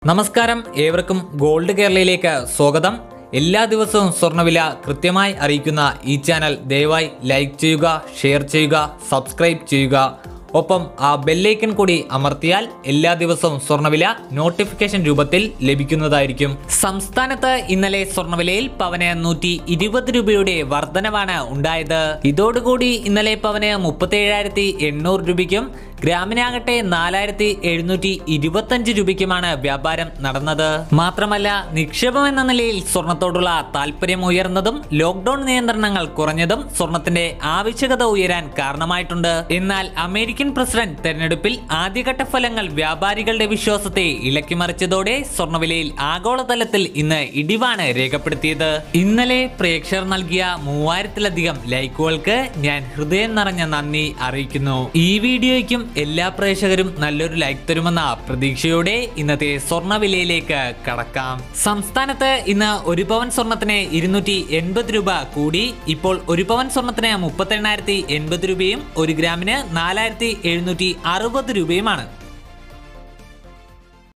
നമസ്കാരം, ഏവർക്കും ഗോൾഡ് കേരളയിലേക്ക് സ്വാഗതം. എല്ലാ ദിവസവും സ്വർണ്ണവില കൃത്യമായി അറിയിക്കുന്ന ഈ ചാനൽ ദയവായി ലൈക്ക് ചെയ്യുക, ഷെയർ ചെയ്യുക, സബ്സ്ക്രൈബ് ചെയ്യുക. ഒപ്പം ആ ബെല്ലൈക്കൺ കൂടി അമർത്തിയാൽ എല്ലാ ദിവസവും സ്വർണ്ണവില നോട്ടിഫിക്കേഷൻ രൂപത്തിൽ ലഭിക്കുന്നതായിരിക്കും. സംസ്ഥാനത്ത് ഇന്നലെ സ്വർണ്ണവിലയിൽ പവന് 120 രൂപയുടെ വർധനവാണ് ഉണ്ടായത്. ഇതോടുകൂടി ഇന്നലെ പവന് 37,800 രൂപയ്ക്കും ഗ്രാമിനാകട്ടെ 4,725 രൂപയ്ക്കുമാണ് വ്യാപാരം നടന്നത്. മാത്രമല്ല, നിക്ഷേപം എന്ന നിലയിൽ സ്വർണത്തോടുള്ള താല്പര്യം ഉയർന്നതും ലോക്ക്ഡൌൺ നിയന്ത്രണങ്ങൾ കുറഞ്ഞതും സ്വർണത്തിന്റെ ആവശ്യകത ഉയരാൻ കാരണമായിട്ടുണ്ട്. എന്നാൽ അമേരിക്കൻ പ്രസിഡന്റ് തെരഞ്ഞെടുപ്പിൽ ആദ്യഘട്ട ഫലങ്ങൾ വ്യാപാരികളുടെ വിശ്വാസത്തെ ഇളക്കിമറിച്ചതോടെ സ്വർണ്ണവിലയിൽ ആഗോളതലത്തിൽ ഇന്ന് ഇടിവാണ് രേഖപ്പെടുത്തിയത്. ഇന്നലെ പ്രേക്ഷകർ നൽകിയ 3000-ലധികം ലൈക്കുകൾക്ക് ഞാൻ ഹൃദയം നിറഞ്ഞ നന്ദി അറിയിക്കുന്നു. ഈ വീഡിയോയ്ക്കും എല്ലാ പ്രേക്ഷകരും നല്ലൊരു ലൈക്ക് തരുമെന്ന പ്രതീക്ഷയോടെ ഇന്നത്തെ സ്വർണ്ണവിലയിലേക്ക് കടക്കാം. സംസ്ഥാനത്ത് ഇന്ന് ഒരു പവൻ സ്വർണത്തിന് 280 രൂപ കൂടി. ഇപ്പോൾ ഒരു പവൻ സ്വർണത്തിന് 38,080 രൂപയും 1 ഗ്രാമിന് 4,760 രൂപയുമാണ്.